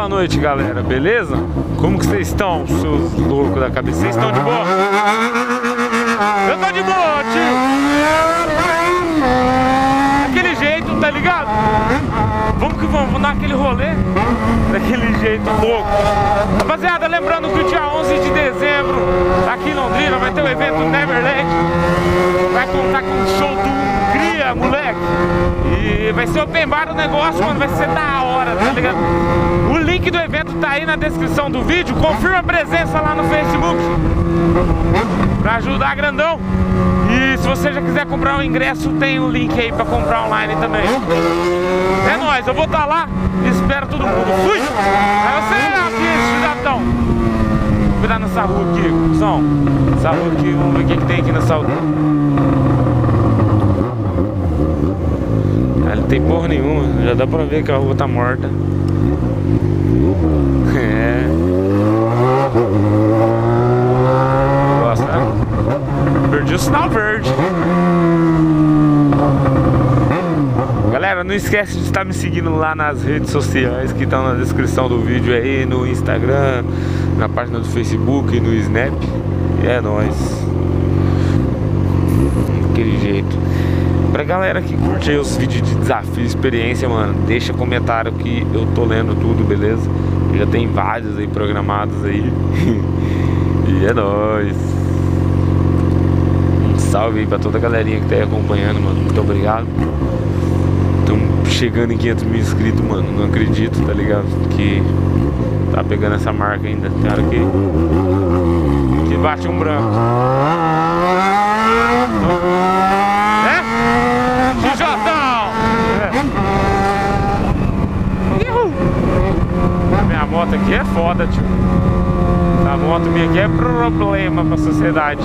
boa noite, galera, beleza? Como que vocês estão, seus loucos da cabeça? Vocês estão de boa? Eu tô de boa, tio! Daquele jeito, tá ligado? Vamos que vamos dar aquele rolê daquele jeito louco. Rapaziada, lembrando que o dia 11 de dezembro, aqui em Londrina, vai ter o evento Neverland. Vai contar com o show do Hungria, moleque. E vai ser open bar o negócio, mano, vai ser da hora, tá ligado? O link do evento tá aí na descrição do vídeo. Confirma a presença lá no Facebook pra ajudar grandão. E se você já quiser comprar o ingresso, tem o link aí pra comprar online também. É nóis, eu vou estar lá e espero todo mundo. Fui! Aí você aqui, cidadão. Cuidado nessa rua aqui, cuzão. Essa rua aqui, vamos ver o que tem aqui nessa rua. Não tem porra nenhuma, já dá pra ver que a rua tá morta. É. Nossa, perdi o sinal verde. Galera, não esquece de estar me seguindo lá nas redes sociais que estão na descrição do vídeo aí, no Instagram, na página do Facebook, no Snap. E é nóis. Daquele jeito. Pra galera que curte aí os vídeos de desafio e experiência, mano, deixa comentário que eu tô lendo tudo, beleza? Já tem vários aí programados aí. E é nóis. Um salve aí pra toda a galerinha que tá aí acompanhando, mano. Muito obrigado. Estamos chegando em 500 mil inscritos, mano. Não acredito, tá ligado? Que tá pegando essa marca ainda. Tem hora que bate um branco. Minha moto aqui é foda, tio. A moto minha aqui é problema pra sociedade.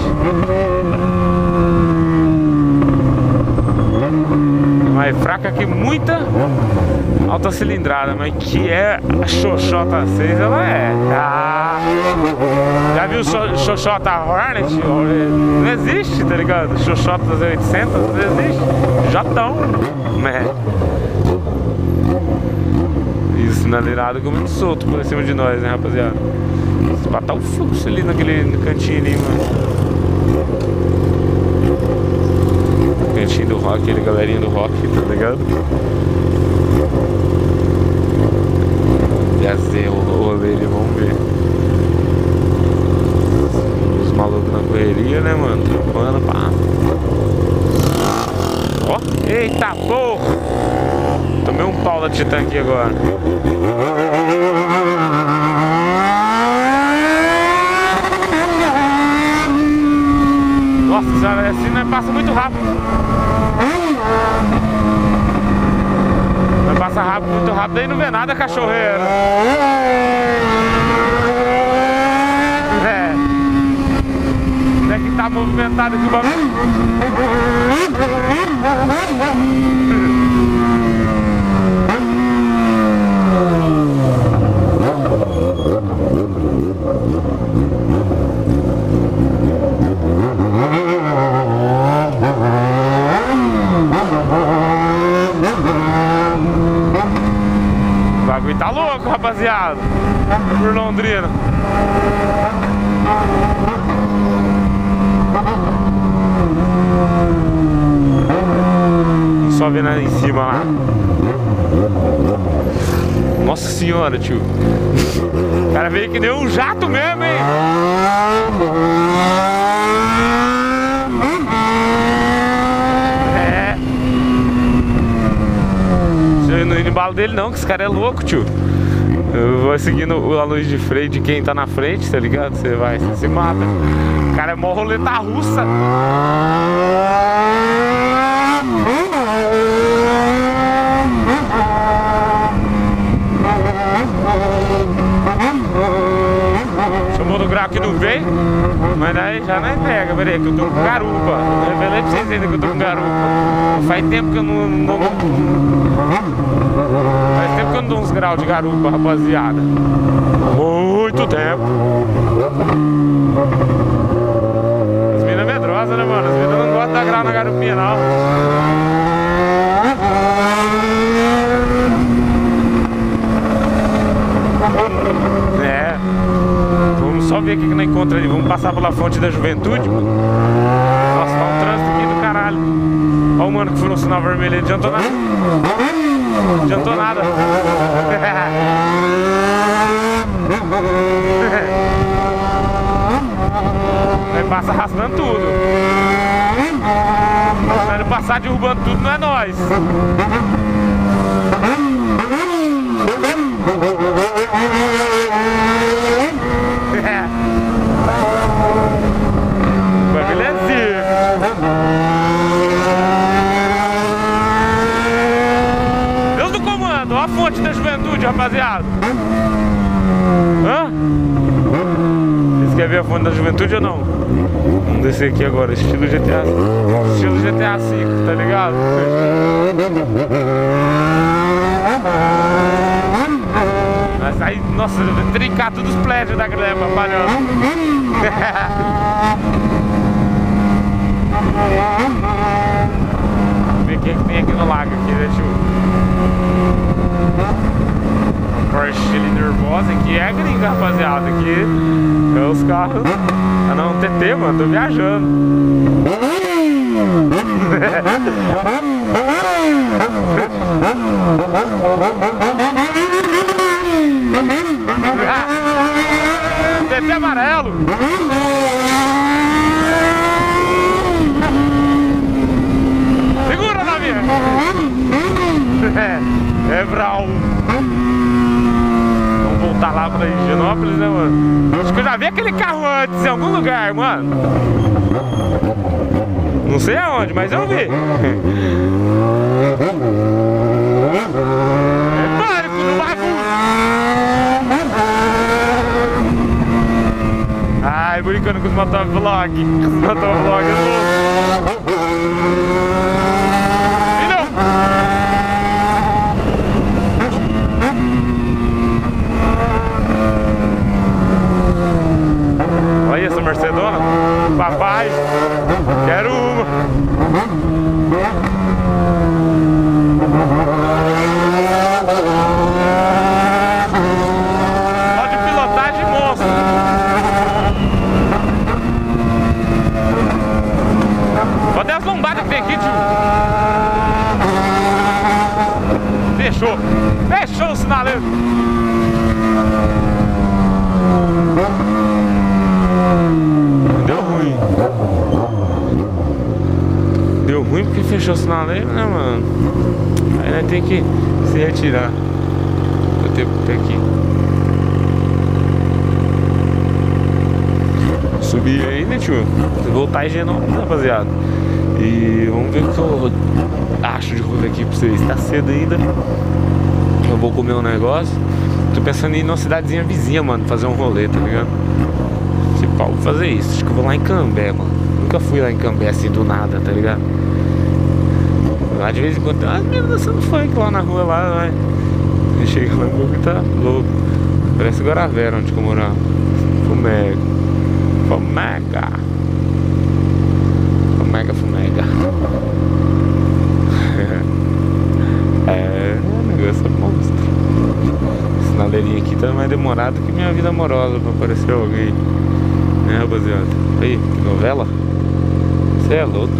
Mas fraca que muita alta cilindrada, mas que é a Xoxota 6, ela é. Ah, já viu Xoxota Hornet? Não existe, tá ligado? Xoxota 800 não existe. Jotão, né? Sinalizado comendo solto por cima de nós, né, rapaziada? Se batar o fluxo ali naquele cantinho ali, mano. Cantinho do rock, aquele galerinha do rock, tá ligado? Fazer o rolê ali, vamos ver. Os malucos na correria, né, mano? Trampando, pá. Ó, eita porra! Tomei um pau da Titan aqui agora. Nossa senhora, assim né, passa muito rápido. Vai passar rápido, muito rápido, aí não vê nada, cachorreiro. É. Onde é que tá movimentado aqui o bagulho? O bagulho tá louco, rapaziada. Por Londrina. Só vendo ali em cima lá. Nossa senhora, tio. O cara veio que nem um jato mesmo, hein? É. Deixa eu ir no embalo dele não, que esse cara é louco, tio. Eu vou seguindo a luz de freio de quem tá na frente, tá ligado? Você vai, você se mata. O cara é mó roleta russa. Chamou do grau que não veio, mas daí já não é pega, peraí, que eu tô com garupa. Eu revelei pra vocês ainda que eu tô com garupa. Faz tempo que eu não... Faz tempo que eu não dou uns graus de garupa, rapaziada. Muito tempo. As minas medrosas, né, mano? As minas não gostam de dar grau na garupinha, não. ver o que nós encontramos ali. Vamos passar pela Fonte da Juventude, mano. Nossa, tá um trânsito aqui do caralho. Olha o mano que foi no sinal vermelho, não adiantou nada. Não adiantou nada. Vai passar arrastando tudo. Se ele passar derrubando tudo, não é nós. Belezinha. Deus do comando, ó a Fonte da Juventude, rapaziada. Hã? Vocês querem ver a Fonte da Juventude ou não? Vamos descer aqui agora, estilo GTA. Estilo GTA V, tá ligado? Mas aí, nossa, trincar todos os prédios da grama, palhando. Vamos ver o que tem aqui no lago aqui, deixa eu... Porsche nervosa, aqui é gringa, rapaziada. Aqui é os carros. Ah não, TT, mano, tô viajando. TT amarelo. Segura na minha. É brau. Vamos voltar lá pra Higienópolis, né, mano? Acho que eu já vi aquele carro antes em algum lugar, mano. Não sei aonde, mas eu vi. É pânico no bagulho. Ai, brincando com os motovlog. Com os motovlog, eu tô... Olha essa Mercedona, papai, quero uma. Ó de pilotagem monstro. Olha as lombadas que tem aqui, tio. Fechou, fechou o sinaleiro. Deu ruim. Deu ruim porque fechou o sinaleiro, né, mano? Aí nós tem que se retirar. Vou ter aqui. Subir aí, né, tio? Vou voltar a Higienópolis, rapaziada. E vamos ver o que eu acho de rolê aqui pra vocês. Tá cedo ainda. Eu vou comer um negócio. Tô pensando em ir numa cidadezinha vizinha, mano, fazer um rolê, tá ligado? Vou fazer isso, acho que eu vou lá em Cambé, mano. Nunca fui lá em Cambé assim do nada, tá ligado? Lá de vez em quando tem umas meninas dançando funk lá na rua, lá, né? E chega lá, o bagulho tá louco. Parece Guaravera, onde eu morava. Fumega. Fumega. Fumega, fumega. É, o negócio é monstro. Esse sinaleirinho aqui tá mais demorado que minha vida amorosa pra aparecer alguém. Né, rapaziada? Aí, que novela? Você é louco.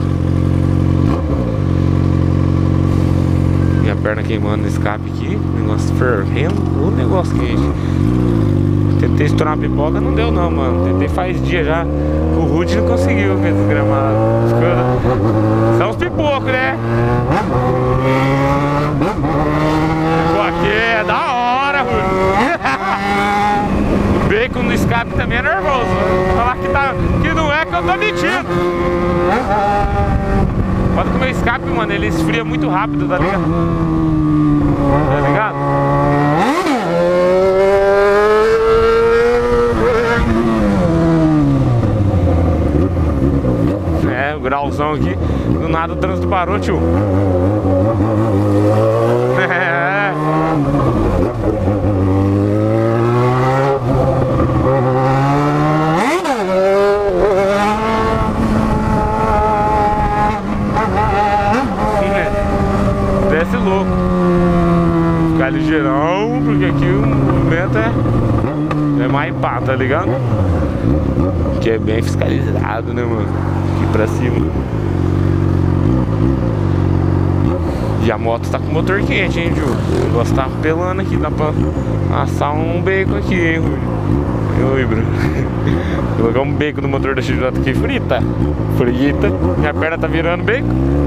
Minha perna queimando no escape aqui. Negócio fervendo. O negócio quente. Tentei estourar uma pipoca, não deu não, mano. Tentei faz dia já. O Rude não conseguiu com esses gramados. São os pipocos, né? Pô, aqui é da hora, Rude. O bacon no escape também é nervoso. Falar que não é que eu tô mentindo. Pode comer escape, mano, ele esfria muito rápido, tá ligado? Tá ligado? É, o grauzão aqui. Do nada o trânsito parou, tio. É. Desce louco. Ficar ligeirão, porque aqui documento é mais pá, tá ligado? Que é bem fiscalizado, né, mano? Aqui pra cima. E a moto tá com o motor quente, hein, Ju? O negócio tá pelando aqui, dá pra assar um bacon aqui, hein, Rui? Oi, Bruno. Colocar um bacon no motor da XJ aqui, frita. Minha perna tá virando bacon.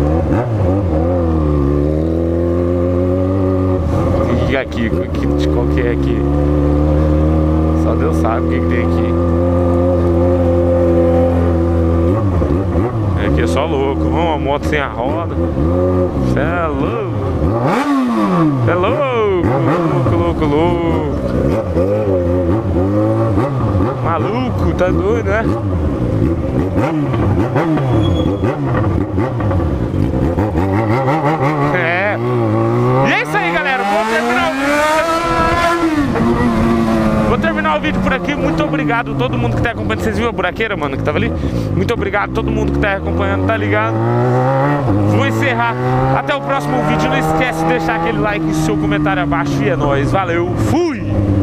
O que é aqui? Qual que é aqui? Só Deus sabe o que tem aqui. Aqui é só louco, uma moto sem a roda. Cê é louco. Cê é louco. Maluco, tá doido, né? É. E é isso aí, galera. Vou terminar o vídeo por aqui. Muito obrigado a todo mundo que tá acompanhando. Vocês viram a buraqueira, mano, que tava ali? Muito obrigado a todo mundo que tá acompanhando, tá ligado? Vou encerrar. Até o próximo vídeo. Não esquece de deixar aquele like e seu comentário abaixo. E é nóis. Valeu. Fui!